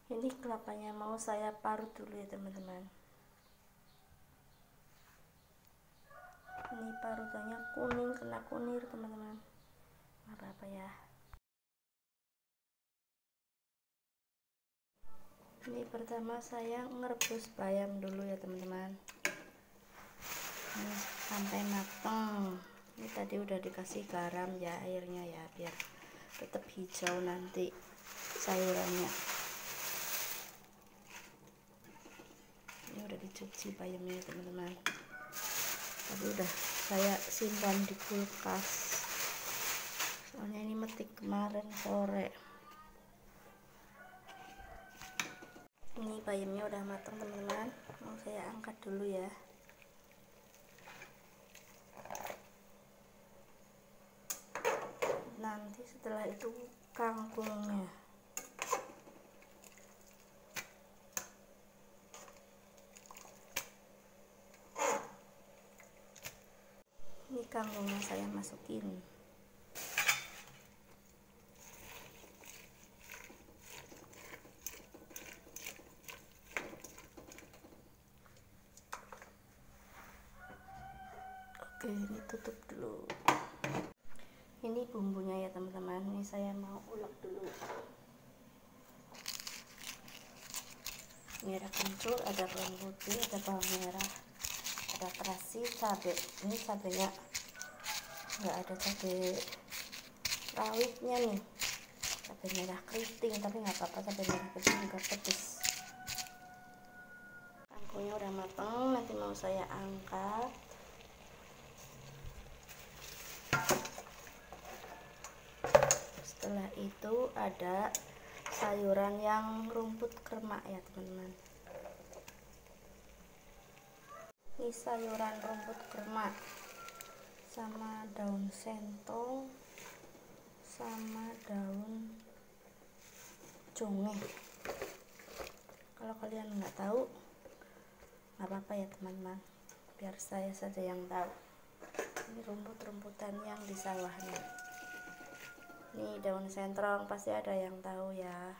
Ini kelapanya mau saya parut dulu ya teman-teman. Ini parutannya kuning, kena kunir teman-teman, nggak apa-apa ya. Ini pertama saya ngerebus bayam dulu ya teman-teman. Ini sampai matang. Ini tadi udah dikasih garam ya airnya ya, biar tetap hijau nanti sayurannya. Ini udah dicuci bayamnya teman-teman. Tadi udah saya simpan di kulkas, soalnya ini metik kemarin sore. Ini bayamnya udah matang teman-teman, mau saya angkat dulu ya. Nanti setelah itu kangkungnya. Ini kangkungnya saya masukin. Oke, ini tutup dulu. Ini bumbunya ya teman-teman. Ini saya mau ulek dulu. Ini ada kencur, ada bawang putih, ada bawang merah, ada terasi, cabai. Ini cabainya nggak ada cabai rawitnya nih, cabai merah keriting, tapi nggak apa-apa, cabai merah keriting juga pedes. Kangkungnya udah matang, nanti mau saya angkat. Setelah itu ada sayuran yang rumput kremak ya teman-teman. Ini sayuran rumput kremak sama daun sentong sama daun congeh. Kalau kalian nggak tahu nggak apa-apa ya teman-teman, biar saya saja yang tahu. Ini rumput-rumputan yang di sawah nih. Ini daun sentrong, pasti ada yang tahu ya.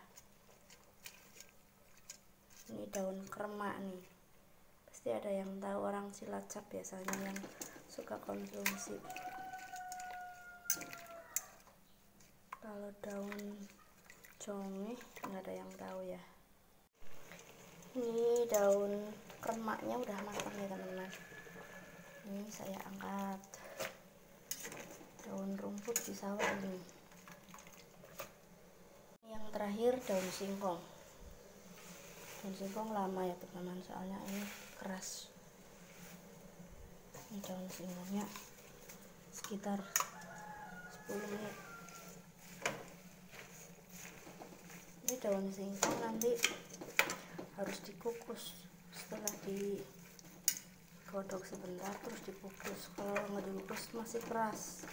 Ini daun kremak nih, pasti ada yang tahu, orang Cilacap biasanya yang suka konsumsi. Kalau daun congeh nggak ada yang tahu ya. Ini daun kremaknya udah matang ya teman-teman. Ini saya angkat. Daun rumput di sawah ini. Yang terakhir daun singkong. Daun singkong lama ya teman-teman, soalnya ini keras. Ini daun singkongnya sekitar 10 menit. Ini daun singkong nanti harus dikukus. Setelah digodok sebentar terus dikukus. Kalau nggak dikukus masih keras.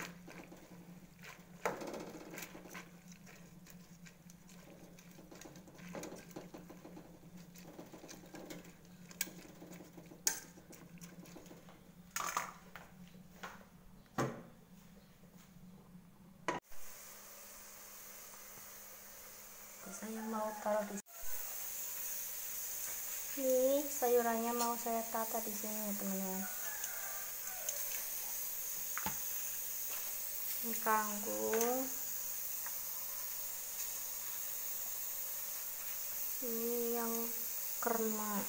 Saya mau taruh di sini. Sayurannya mau saya tata di sini ya teman-teman. Ini kangkung, ini yang kremak,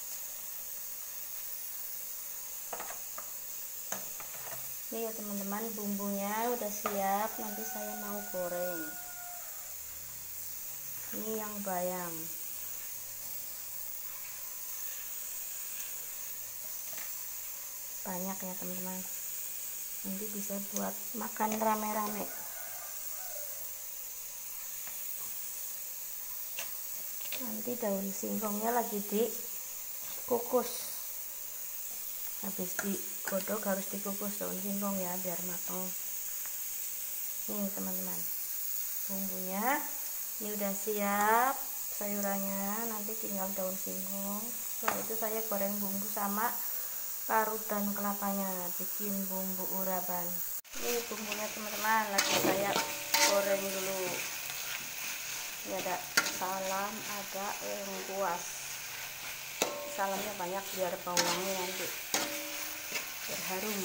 ini ya teman-teman, bumbunya udah siap, nanti saya mau goreng. Ini yang bayam. Banyak ya teman-teman, nanti bisa buat makan rame-rame. Nanti daun singkongnya lagi dikukus, habis digodok harus dikukus daun singkong ya biar matang. Nih teman-teman, bumbunya ini udah siap, sayurannya nanti tinggal daun singkong. Setelah itu saya goreng bumbu sama parutan kelapanya, bikin bumbu urapan. Ini bumbunya teman-teman lagi saya goreng dulu. Ini ada salam ada lengkuas. Salamnya banyak biar bawangnya nanti berharum.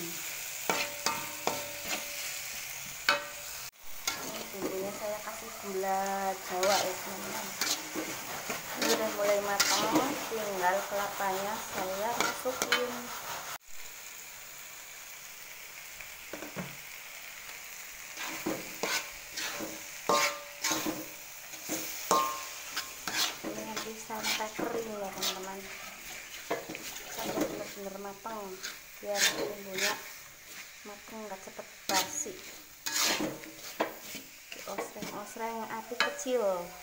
Ini bumbunya saya kasih gula Jawa ya teman-teman. Ini udah mulai matang, tinggal kelapanya saya masukin. Ini nanti sampai kering ya teman-teman, sampai benar-benar matang biar bumbunya matang nggak cepet basi. Osreng-osreng api kecil.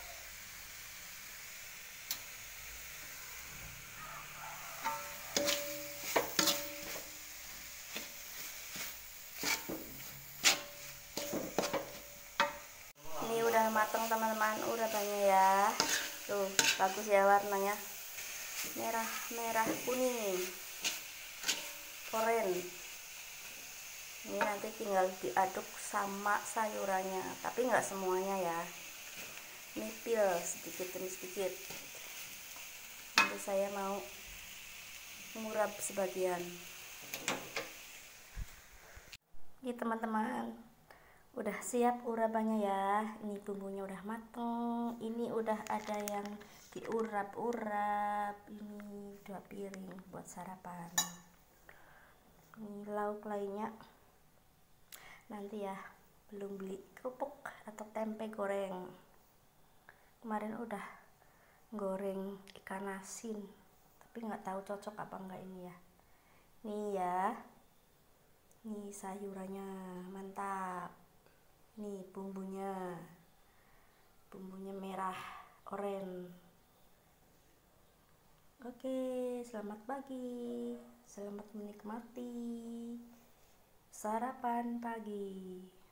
Ini udah matang teman-teman, udah banyak ya. Tuh, bagus ya warnanya. Merah kuning. Oren. Ini nanti tinggal diaduk sama sayurannya, tapi nggak semuanya ya. Nipil sedikit demi sedikit. Nanti saya mau ngurap sebagian. Ini teman-teman, udah siap urapannya ya. Ini bumbunya udah mateng. Ini udah ada yang diurap-urap. Ini 2 piring buat sarapan. Ini lauk lainnya nanti ya, belum beli kerupuk atau tempe goreng. Kemarin udah goreng ikan asin, tapi nggak tahu cocok apa enggak ini ya. Nih ya, nih sayurannya mantap. Nih bumbunya merah oren. Oke, selamat pagi, selamat menikmati sarapan pagi.